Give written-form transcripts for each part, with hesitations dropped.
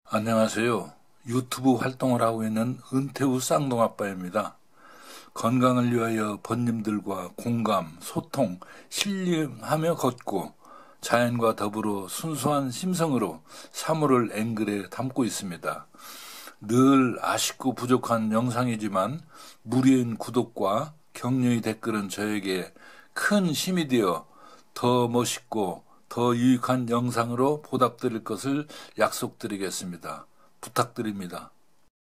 안녕하세요. 유튜브 활동을 하고 있는 은퇴 후 쌍둥아빠입니다. 건강을 위하여 번님들과 공감, 소통, 신림하며 걷고 자연과 더불어 순수한 심성으로 사물을 앵글에 담고 있습니다. 늘 아쉽고 부족한 영상이지만 무료인 구독과 격려의 댓글은 저에게 큰 힘이 되어 더 멋있고 더 유익한 영상으로 보답드릴 것을 약속드리겠습니다. 부탁드립니다.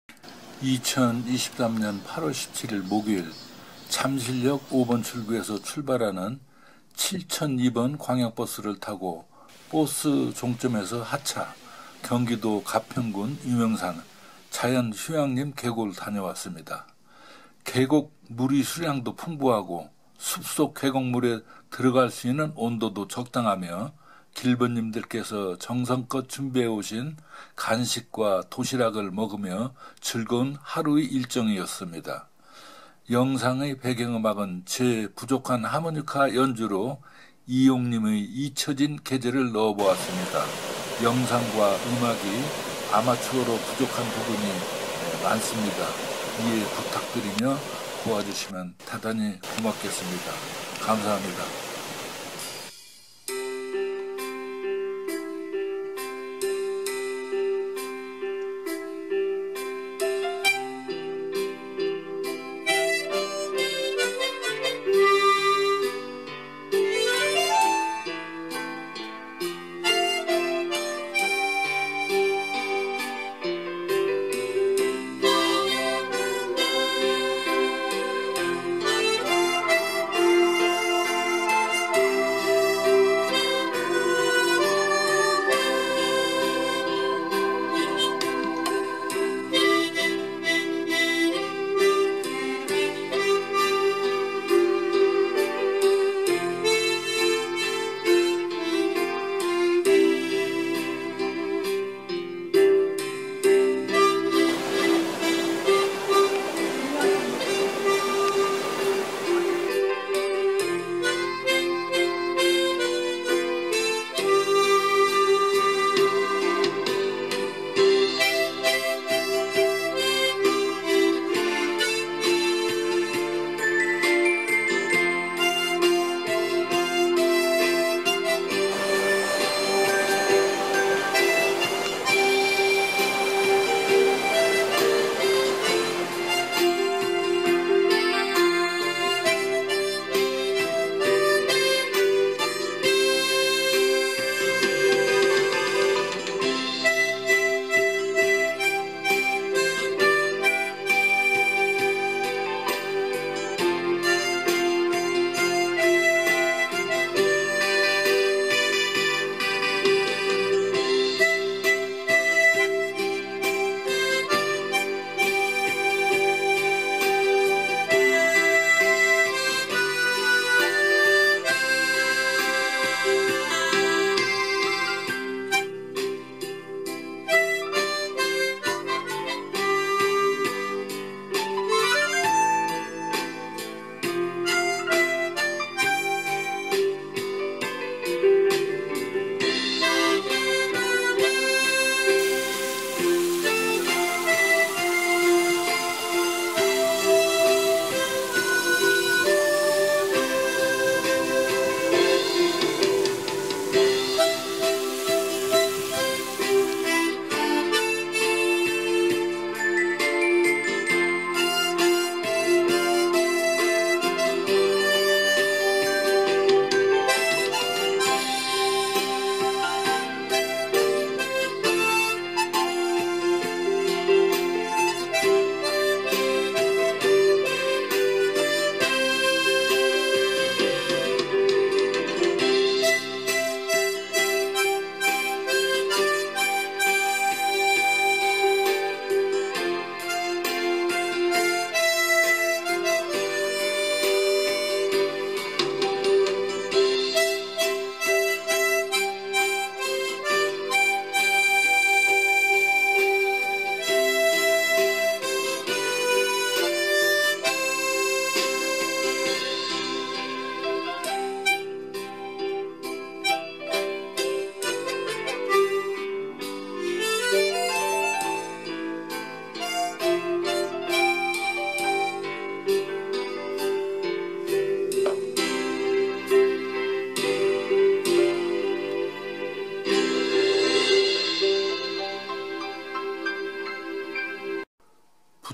2023년 8월 17일 목요일 잠실역 5번 출구에서 출발하는 7002번 광역버스를 타고 버스 종점에서 하차, 경기도 가평군 유명산 자연휴양림 계곡을 다녀왔습니다. 계곡 물의 수량도 풍부하고 숲속 계곡물에 들어갈 수 있는 온도도 적당하며 길번님들께서 정성껏 준비해 오신 간식과 도시락을 먹으며 즐거운 하루의 일정이었습니다. 영상의 배경음악은 제 부족한 하모니카 연주로 이용님의 잊혀진 계절을 넣어보았습니다. 영상과 음악이 아마추어로 부족한 부분이 많습니다. 이해 부탁드리며 도와주시면 대단히 고맙겠습니다. 감사합니다.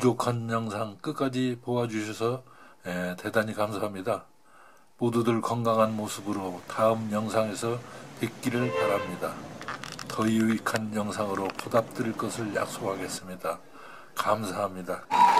부족한 영상 끝까지 보아주셔서 대단히 감사합니다. 모두들 건강한 모습으로 다음 영상에서 뵙기를 바랍니다. 더 유익한 영상으로 보답드릴 것을 약속하겠습니다. 감사합니다.